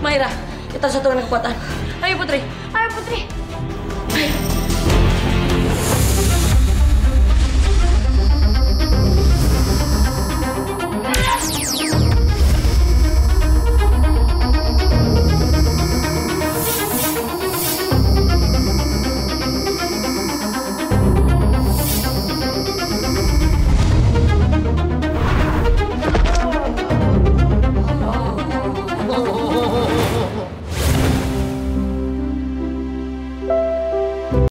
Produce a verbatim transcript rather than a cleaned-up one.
Maira, kita satukan kekuatan. Ayo Putri, ayo Putri. Ayo.